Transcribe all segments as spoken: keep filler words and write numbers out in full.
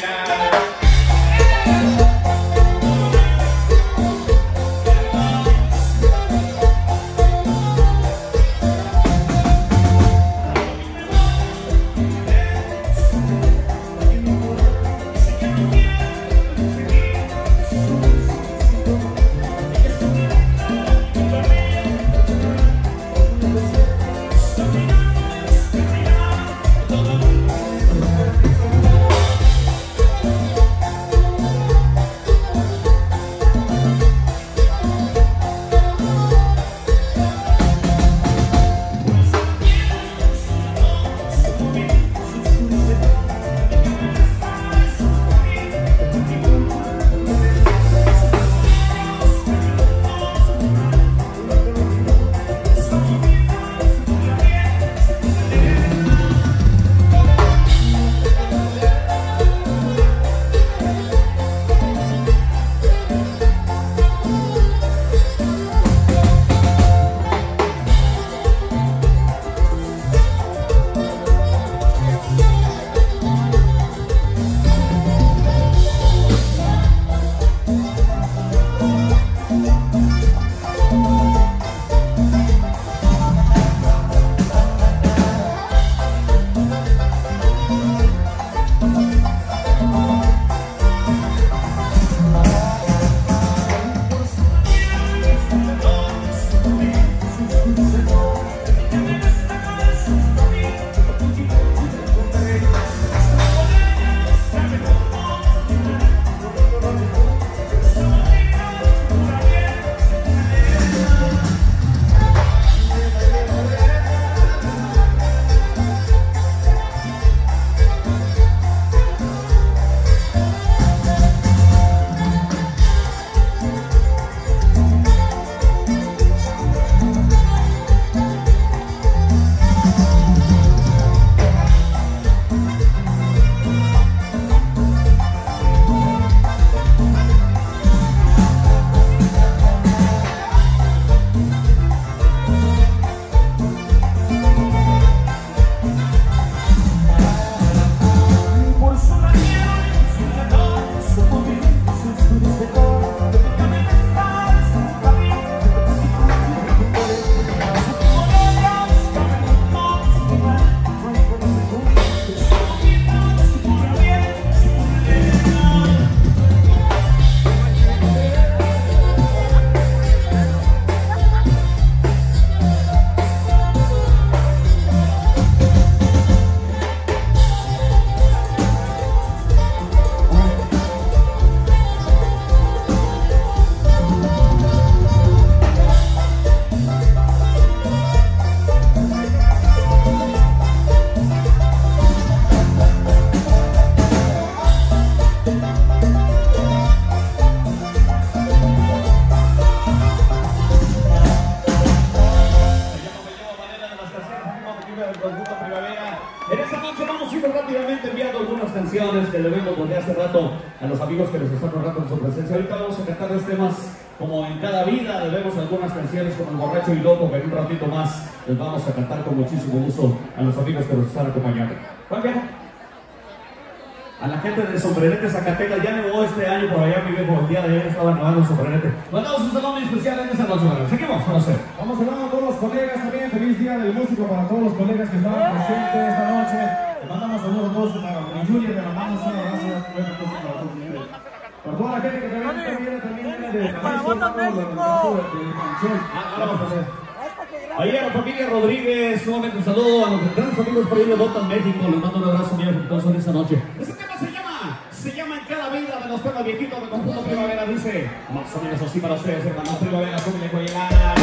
canciones que le vengo desde hace rato a los amigos que nos están honrando con su presencia. Ahorita vamos a cantar los temas como en cada vida. Debemos algunas canciones como El Borracho y Loco, que en un ratito más les vamos a cantar con muchísimo gusto a los amigos que nos están acompañando. ¿Cuál viaja? A la gente de Sombrerete, Zacatecas, ya nevó este año por allá, mi viejo, el día de ayer estaba nevando en Sombrerete. Mandamos un saludo muy especial en esta noche. Seguimos con usted. Vamos saludando a todos los colegas también. Feliz Día del Músico para todos los colegas que estaban presentes esta noche. Le mandamos saludos a todos a mi Junior, le mandamos un abrazo para toda la gente que también viene también de ahí a la familia Rodríguez, nuevamente un saludo a los grandes amigos por ahí de Botan México. Les mando un abrazo muy afectuoso en esta noche. Este tema se llama, se llama En Cada Vida, de los temas viejitos de Conjunto Primavera. Dice más o menos así para ustedes, hermanos. Primavera, súbele, cuellar.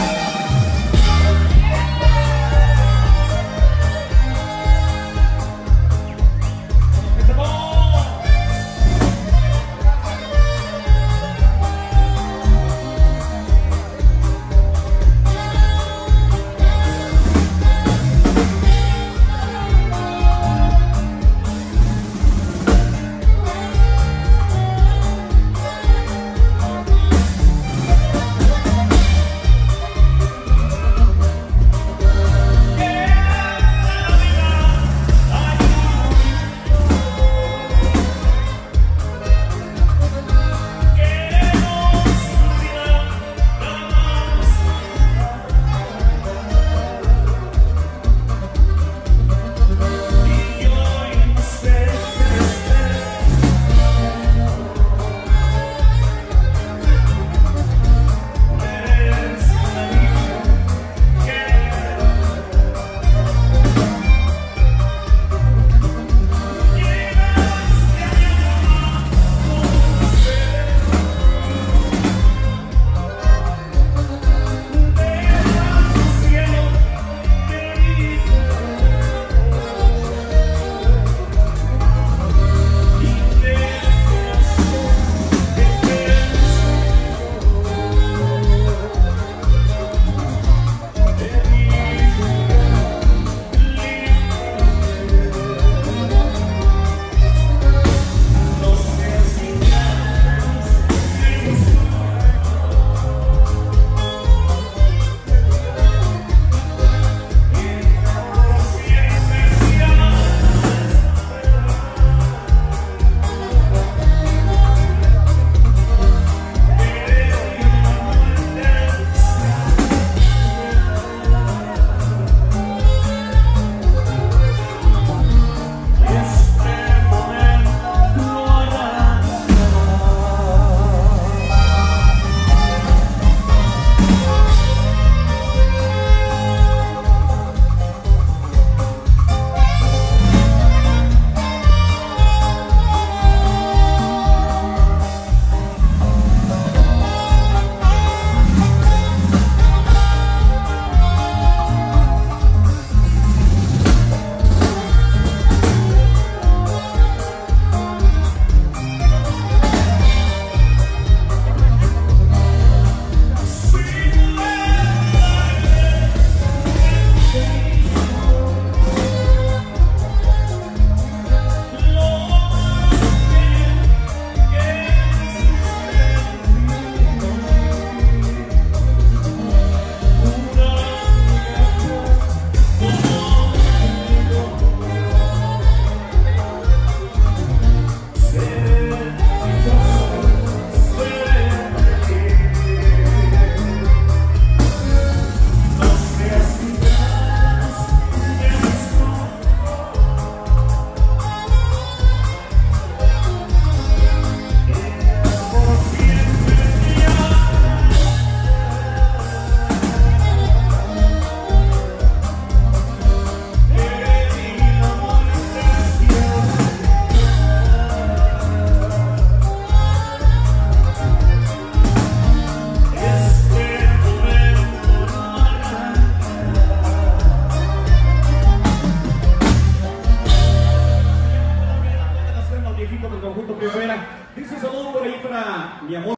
equipo del conjunto Primavera. Dice un saludo por ahí para mi amor.